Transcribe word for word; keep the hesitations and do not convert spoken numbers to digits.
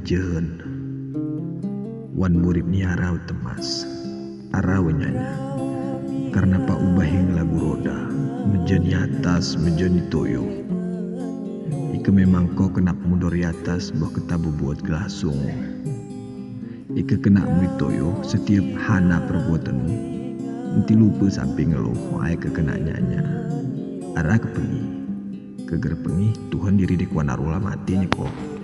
jehen. Wan murid ni arau temas, arau nyanya. Karena pak ubahing lagu roda, menjadi atas, menjadi toyo. Ike memang kau kena mudori atas, bah ketabu buat gelasung. Ike kena mui toyo setiap hana perbuatanmu. Nanti lupa sampai ngeluh, ay ke kena nyanya. Arah kepengi, keger pengi Tuhan diri di kuanarula matinya kok.